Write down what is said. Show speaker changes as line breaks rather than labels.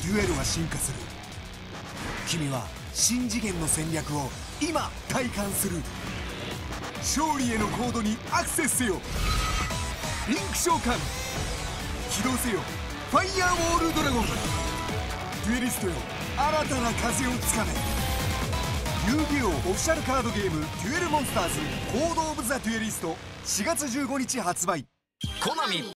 デュエルは進化する。君は新次元の戦略を今体感する。勝利へのコードにアクセスせよ。リンク召喚起動せよ。ファイヤーウォールドラゴン。デュエリストよ、新たな風をつかめ。遊戯王オフィシャルカードゲーム「デュエルモンスターズコード・オブ・ザ・デュエリスト」4月15日発売。
コナミ